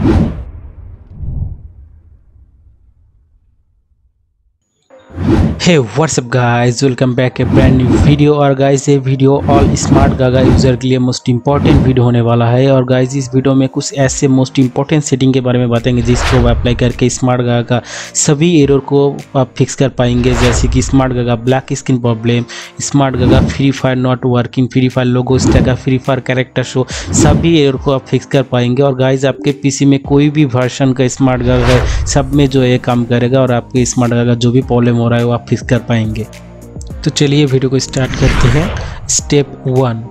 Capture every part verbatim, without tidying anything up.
Hey what's up guys, welcome back a brand new video. और guys ये video all Smart Gaga user के लिए most important video होने वाला है। और गाइस इस वीडियो में कुछ ऐसे मोस्ट इंपॉर्टेंट सेटिंग के बारे में बताएंगे जिसको आप अप्लाई करके स्मार्ट गागा का सभी एरर को आप फिक्स कर पाएंगे, जैसे कि Smart Gaga black screen problem, Smart Gaga Free Fire not working, Free Fire logo stuck, Free Fire character show, सभी एरर को आप फिक्स कर पाएंगे। और गाइस आपके पीसी में कोई भी वर्जन का स्मार्ट गागा सब में जो है काम करेगा और आपके स्मार्ट गागा जो भी प्रॉब्लम हो रहा है वो आप फिक्स कर पाएंगे। तो चलिए वीडियो को स्टार्ट करते हैं। Step one.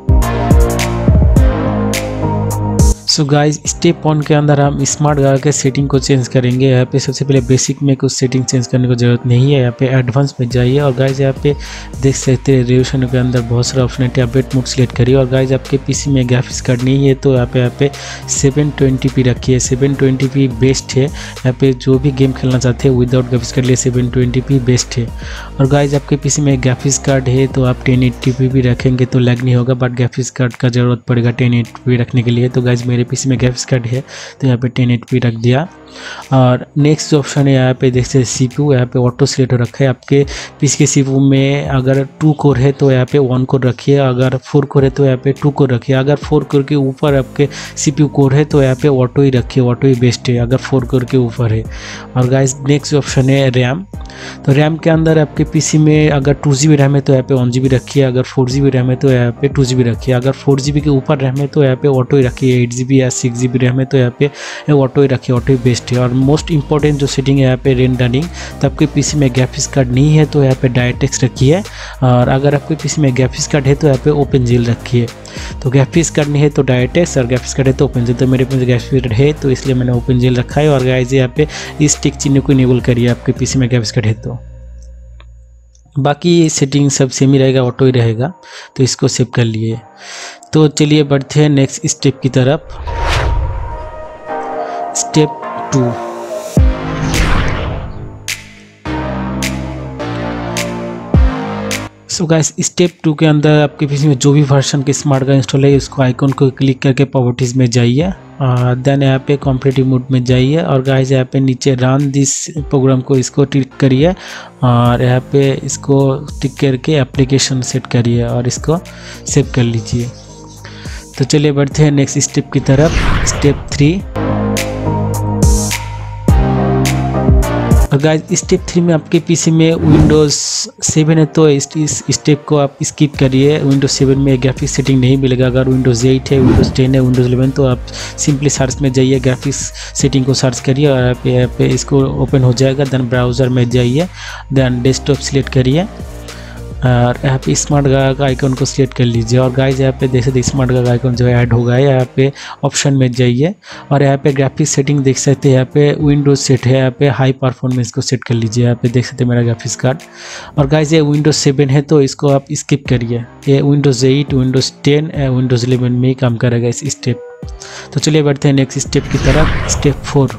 So guys step one के अंदर हम स्मार्ट गागा के सेटिंग को चेंज करेंगे। यहाँ पे सबसे पहले बेसिक में कुछ सेटिंग चेंज करने की जरूरत नहीं है, यहाँ पे एडवांस में जाइए। और गाइस यहाँ पे देख सकते हैं रेजोल्यूशन के अंदर बहुत सारा ऑप्शन है, टैबलेट मोड सिलेक्ट करिए। और गाइस आपके पीसी में ग्राफिक्स कार्ड नहीं है तो यहाँ पे यहाँ पे सेवन ट्वेंटी पी रखिए, सेवन ट्वेंटी पी बेस्ट है। यहाँ पे जो भी गेम खेलना चाहते हैं विदाउट ग्राफिक्स कार्ड लिए सेवन ट्वेंटी पी बेस्ट है। और गाइस आपके पीसी में ग्राफिक्स कार्ड है तो आप टेन एट्टी पी भी रखेंगे तो लैग नहीं होगा, बट ग्राफिक्स कार्ड का जरूरत पड़ेगा टेन एट्टी पी रखने के लिए। तो गाइस मेरे पीसी में ग्राफिक्स कार्ड है तो यहाँ पे टेन एट्टी पी रख दिया। और नेक्स्ट जो ऑप्शन है यहाँ पे देख सकते सीपीयू, यहाँ पे ऑटो सिलेक्ट हो रखा है। आपके पीसी के सीपीयू में अगर टू कोर है तो यहाँ पे वन कोर रखिए, अगर फोर कोर है तो यहाँ पे टू कोर रखिए। अगर फोर कोर के ऊपर आपके सीपीयू कोर है तो यहाँ पे ऑटो ही रखिए, ऑटो ही बेस्ट है अगर फोर कोर के ऊपर है। और गाइस नेक्स्ट ऑप्शन है रैम। तो रैम के अंदर आपके पीसी में अगर टू जी बी रैम है तो यहाँ पे वन जी बी रखिए, अगर फोर जी बी रैम है तो यहाँ पे टू जी बी रखिए। अगर फोर जी बी के ऊपर रैम है तो यहाँ पे ऑटो ही रखिए, एट जी बी या सिक्स जी बी रैम है तो यहाँ पे ऑटो ही रखिए, ऑटो ही बेस्ट है। और मोस्ट इंपॉर्टेंट जो सेटिंग है यहाँ पे रेंडरिंग। तो आपके पीसी में ग्राफिक्स कार्ड नहीं है तो यहाँ पे डायरेक्टएक्स रखिए, और अगर आपके पीसी में ग्राफिक्स कार्ड है तो यहाँ पे ओपन जीएल रखिए। तो ग्राफिक्स कार्ड नहीं है तो डायरेक्टएक्स, और ग्राफिक्स कार्ड है तो ओपन जीएल। तो मेरे पास ग्राफिक्स कार्ड है तो इसलिए मैंने ओपन जीएल रखा है। और गाइस यहाँ पे इस टिक चिन्ह को इनेबल करिए आपके पीसी में ग्राफिक्स कार्ड है तो। बाकी सेटिंग सब सेम ही रहेगा, ऑटो ही रहेगा, तो इसको सेव कर लिए। तो चलिए बढ़ते हैं नेक्स्ट स्टेप की तरफ। Step two. So guys step two के अंदर आपके पीसी में जो भी वर्जन के स्मार्ट गागा इंस्टॉल है उसको आइकॉन को क्लिक करके प्रॉपर्टीज में जाइए, और देन यहाँ पे कॉम्पिटिटिव मोड में जाइए। और गाइस यहाँ पे नीचे रन दिस प्रोग्राम को इसको टिक करिए, और यहाँ पे इसको टिक करके एप्लीकेशन सेट करिए और इसको सेव कर लीजिए। तो चलिए बढ़ते हैं नेक्स्ट स्टेप की तरफ। Step three. और गाइस स्टेप थ्री में आपके पीसी में विंडोज़ सेवन है तो इस स्टेप को आप स्किप करिए। विंडोज़ सेवन में ग्राफिक्स सेटिंग नहीं मिलेगा। अगर विंडोज़ एट है, विंडोज़ टेन है, विंडोज़ इलेवन तो आप सिंपली सर्च में जाइए, ग्राफिक्स सेटिंग को सर्च करिए और यहाँ पे यहाँ पे इसको ओपन हो जाएगा। देन ब्राउज़र में जाइए, देन डेस्कटॉप सिलेक्ट करिए और यहाँ पे स्मार्ट गागा का आइकन को सिलेक्ट कर लीजिए। और गाइस यहाँ पे देख सकते स्मार्ट गागा आइकन जो है ऐड हो गया है। यहाँ पे ऑप्शन में जाइए और यहाँ पे ग्राफिक्स सेटिंग देख सकते हैं, यहाँ पे विंडोज सेट है, यहाँ पे हाई परफॉर्मेंस को सेट कर लीजिए। यहाँ पे देख सकते हैं मेरा ग्राफिक्स कार्ड। और गाइस ये विंडोज सेवन है तो इसको आप स्किप करिए। ये Windows eight, Windows ten, Windows eleven में ही काम करेगा इस स्टेप। तो चलिए बढ़ते हैं नेक्स्ट स्टेप की तरफ। Step four.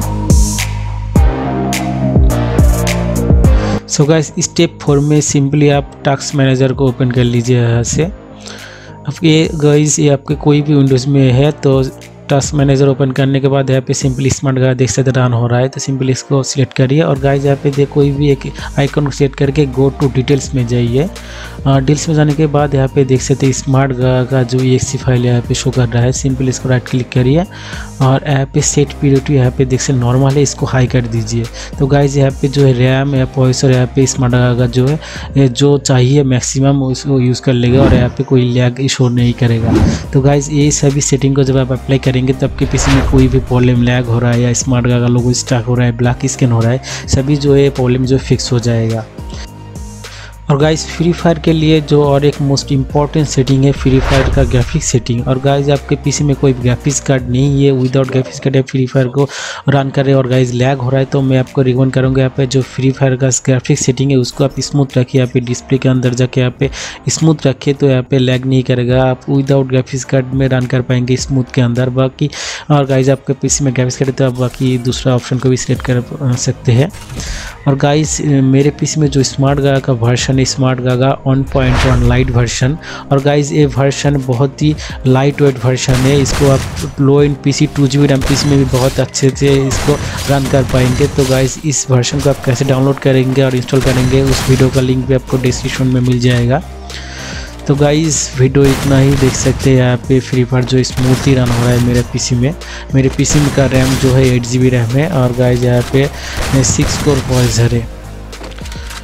So guys step four में सिंपली आप टास्क मैनेजर को ओपन कर लीजिए यहाँ से। अब ये गाइस ये आपके कोई भी विंडोज़ में है तो टास्क मैनेजर ओपन करने के बाद यहाँ पे सिंपली स्मार्ट गागा देख सकते रन हो रहा है, तो सिंपली इसको सिलेक्ट करिए। और गाइस यहाँ पे देख कोई भी एक आइकन को सिलेक्ट करके गो टू डिटेल्स में जाइए। डिटेल्स में जाने के बाद यहाँ पे देख सकते स्मार्ट गागा का जो एक्स फाइल यहाँ पे शो कर रहा है, सिंपली इसको राइट क्लिक करिए और यहाँ पे सेट पीरियड यहाँ पे देख सकते नॉर्मल है, इसको हाई कर दीजिए। तो गाइस यहाँ पे जो है रैम या प्रोसेसर यहाँ पे स्मार्ट गागा जो है जो चाहिए मैक्सिमम उसको यूज़ कर लेगा और यहाँ पे कोई लैग इशू नहीं करेगा। तो गाइस ये सभी सेटिंग को जब आप अप्लाई करेंगे तो आपके पीसी में कोई भी प्रॉब्लम लैग हो रहा है या स्मार्ट गागा लोगो स्टक हो रहा है, ब्लैक स्क्रीन हो रहा है, सभी जो है प्रॉब्लम जो फिक्स हो जाएगा। और गाइस फ्री फायर के लिए जो और एक मोस्ट इंपॉर्टेंट सेटिंग है फ्री फायर का ग्राफिक्स सेटिंग। और गाइस आपके पीसी में कोई ग्राफिक्स कार्ड नहीं है, without graphics card Free Fire को रन कर रहे और गाइस लैग हो रहा है तो मैं आपको रिकमेंड करूँगा यहाँ पे जो फ्री फायर का ग्राफिक्स सेटिंग है उसको आप स्मूथ रखिए। यहाँ पे डिस्प्ले के अंदर जाके यहाँ पे स्मूथ रखिए तो यहाँ पे लैग नहीं करेगा, आप विदाउट ग्राफिक्स कार्ड में रन कर पाएंगे स्मूथ के अंदर। बाकी और गाइस आपके पीसी में ग्राफिक्स कार्ड है तो आप बाकी दूसरा ऑप्शन को भी सिलेक्ट कर सकते हैं। और गाइस मेरे पीसी में जो स्मार्ट गागा का version one Smart Gaga one point one lite version. और गाइज ये वर्जन बहुत ही लाइट वेट वर्जन है, इसको आप low end PC two G B RAM PC में भी बहुत अच्छे से इसको रन कर पाएंगे। तो गाइज इस वर्जन को आप कैसे डाउनलोड करेंगे और इंस्टॉल करेंगे उस वीडियो का लिंक भी आपको डिस्क्रिप्शन में मिल जाएगा। तो गाइज वीडियो इतना ही, देख सकते हैं यहाँ पे फ्री फायर जो स्मूथली रन हो रहा है मेरे पीसी में। मेरे पीसी में का रैम जो है एट जी बी रैम है और गाइज यहाँ पे सिक्स कोर प्रोसेसर है।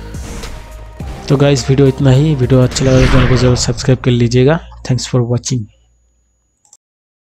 तो गाइज वीडियो इतना ही, वीडियो अच्छा लगा तो चैनल को जरूर सब्सक्राइब कर लीजिएगा। Thanks for watching.